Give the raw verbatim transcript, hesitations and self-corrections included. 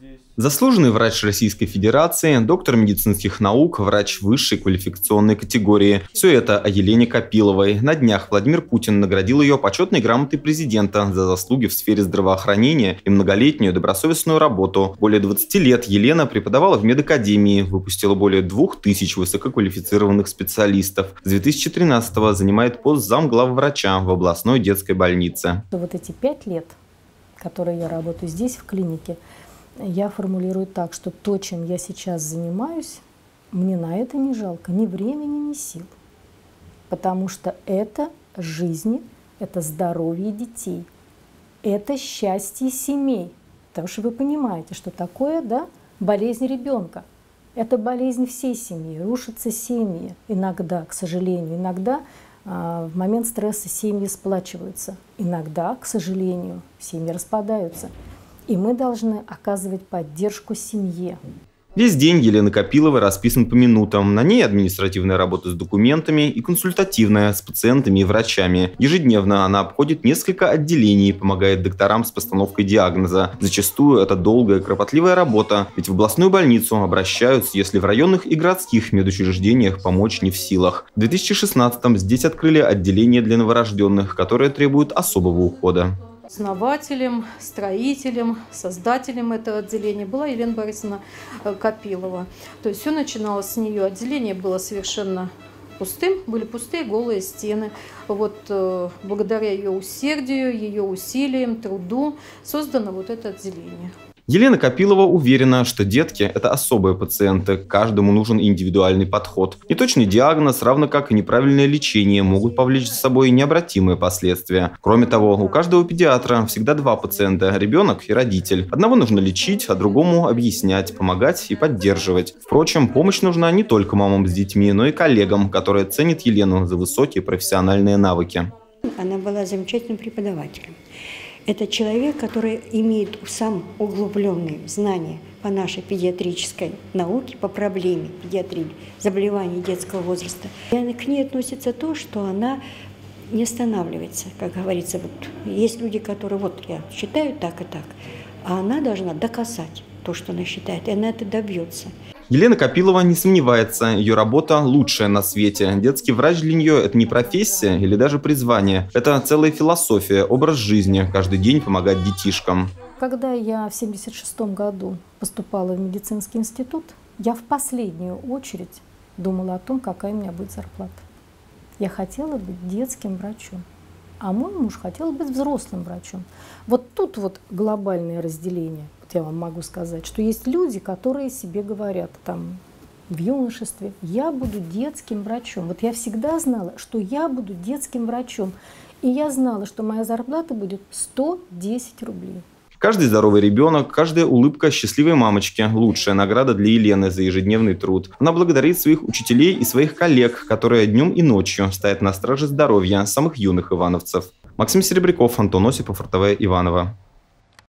Заслуженный врач Российской Федерации, доктор медицинских наук, врач высшей квалификационной категории. Все это о Елене Копиловой. На днях Владимир Путин наградил ее почетной грамотой президента за заслуги в сфере здравоохранения и многолетнюю добросовестную работу. Более двадцати лет Елена преподавала в медакадемии, выпустила более двух тысяч высококвалифицированных специалистов. С две тысячи тринадцатого занимает пост замглавврача в областной детской больнице. Вот эти пять лет, которые я работаю здесь, в клинике, я формулирую так, что то, чем я сейчас занимаюсь, мне на это не жалко ни времени, ни сил. Потому что это жизни, это здоровье детей, это счастье семей. Потому что вы понимаете, что такое, да, болезнь ребенка. Это болезнь всей семьи, рушатся семьи. Иногда, к сожалению, иногда а, в момент стресса семьи сплачиваются. Иногда, к сожалению, семьи распадаются. И мы должны оказывать поддержку семье. Весь день Елены Копиловой расписан по минутам. На ней административная работа с документами и консультативная с пациентами и врачами. Ежедневно она обходит несколько отделений, помогает докторам с постановкой диагноза. Зачастую это долгая, кропотливая работа, ведь в областную больницу обращаются, если в районных и городских медучреждениях помочь не в силах. В две тысячи шестнадцатом здесь открыли отделение для новорожденных, которое требует особого ухода. Основателем, строителем, создателем этого отделения была Елена Борисовна Копилова. То есть все начиналось с нее. Отделение было совершенно пустым, были пустые голые стены. Вот э, благодаря ее усердию, ее усилиям, труду создано вот это отделение. Елена Копилова уверена, что детки – это особые пациенты, каждому нужен индивидуальный подход. Неточный диагноз, равно как и неправильное лечение, могут повлечь за собой необратимые последствия. Кроме того, у каждого педиатра всегда два пациента – ребенок и родитель. Одного нужно лечить, а другому объяснять, помогать и поддерживать. Впрочем, помощь нужна не только мамам с детьми, но и коллегам, которые ценят Елену за высокие профессиональные навыки. Она была замечательным преподавателем. Это человек, который имеет сам углубленные знания по нашей педиатрической науке, по проблеме педиатрии, заболеваний детского возраста. И к ней относится то, что она не останавливается, как говорится. Вот, есть люди, которые вот я считаю так и так, а она должна доказать то, что она считает, и она это добьется. Елена Копилова не сомневается, ее работа лучшая на свете. Детский врач для нее – это не профессия или даже призвание. Это целая философия, образ жизни, каждый день помогать детишкам. Когда я в семьдесят шестом году поступала в медицинский институт, я в последнюю очередь думала о том, какая у меня будет зарплата. Я хотела быть детским врачом, а мой муж хотел быть взрослым врачом. Вот тут вот глобальное разделение. Я вам могу сказать, что есть люди, которые себе говорят там в юношестве: я буду детским врачом. Вот я всегда знала, что я буду детским врачом. И я знала, что моя зарплата будет сто десять рублей. Каждый здоровый ребенок, каждая улыбка счастливой мамочки – лучшая награда для Елены за ежедневный труд. Она благодарит своих учителей и своих коллег, которые днем и ночью стоят на страже здоровья самых юных ивановцев. Максим Серебряков, Антон Осипов, эр тэ вэ Иваново.